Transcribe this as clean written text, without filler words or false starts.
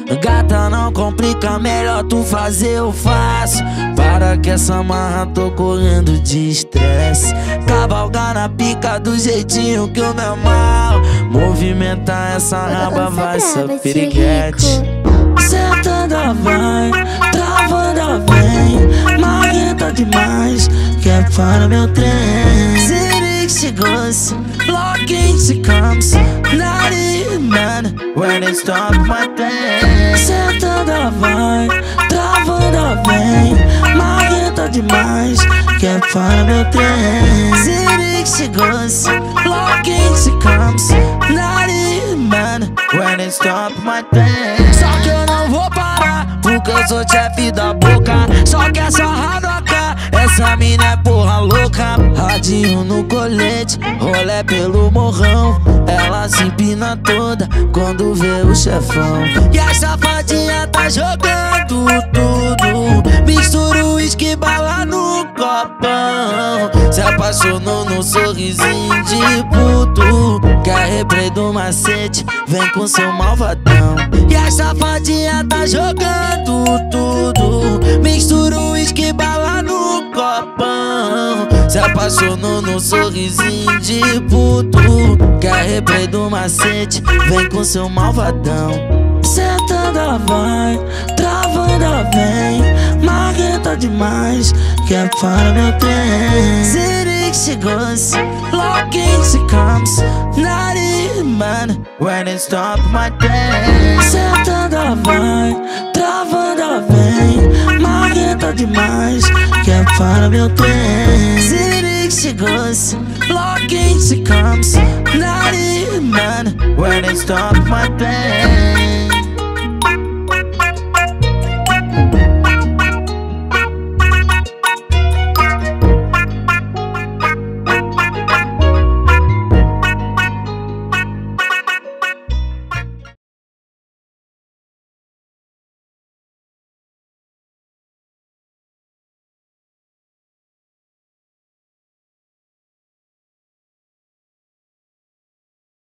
Gata, não complica, melhor tu fazer, eu faço. Para que essa marra, tô correndo de estresse. Cavalgar na pica do jeitinho que eu me amarro. Movimentar essa raba, vai ser piriguete. Sentando vai, travando vem. Marrenta demais, quer para meu trem. Zurich she goes, looking she comes. Not even when it stop my train. Sentando vai, travando vem. Marrenta demais, quer para meu trem. Zurich she goes, looking she comes. Not even when it stop my train. Só que eu não vou parar, porque eu sou chefe da boca. Só que essa radoca, essa mina é porra louca. Radinho no colete, rolé pelo morrão. Ela se empina toda quando vê o chefão. E a safadinha tá jogando tudo. Mistura o uísque, bala no copão. Se apaixonou no sorrisinho de puto. Quer replay do macete, vem com seu malvadão. E a safadinha tá jogando tudo. Mistura o uísque, bala no copão. Se apaixonou no sorrisinho de puto. Quer replay do macete, vem com seu malvadão. Sentando vai, travando vem. Marrenta demais, quer para meu trem. Zurich she goes, looking she comes. Not even when it stop my train. Sentando vai, travando vem. Marrenta demais, quer para meu trem. Zurich she goes, looking she comes. Not even when it stop my train.